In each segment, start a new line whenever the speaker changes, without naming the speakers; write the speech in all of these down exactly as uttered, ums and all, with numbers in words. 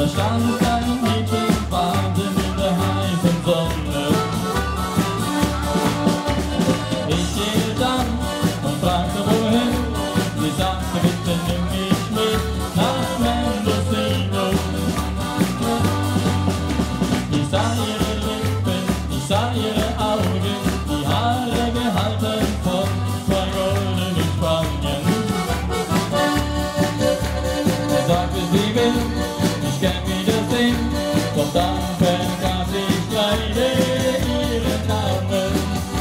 stand ein Mädchen warten in der heißen Sonne. Ich gehe dann und fragte wohin. Sie sagte, bitte nimm mich mit nach Mendocino. Ich sah ihre Lippen, ich sah ihre Augen, die Haare gehalten von zwei goldenen Spangen. Er sagte, sie will mich gern wiedersehen, doch dann vergaß ich leider ihren Namen.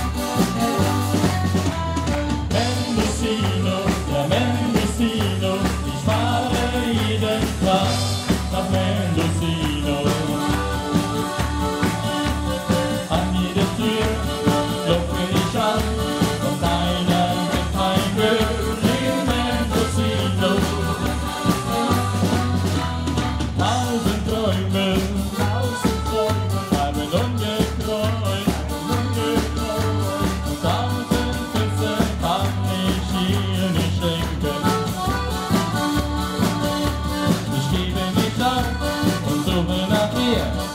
Mendocino, ja Mendocino, ich fahre jeden Tag nach Mendocino. An jede Tür klopfe ich an, doch keiner bringt mein Glück in Mendocino. Tausend Träume, tausend Träume haben ungekreut, ungekreut. Und tausend Küsse kann ich ihr nicht schenken. Ich gebe mich ab und suche nach dir.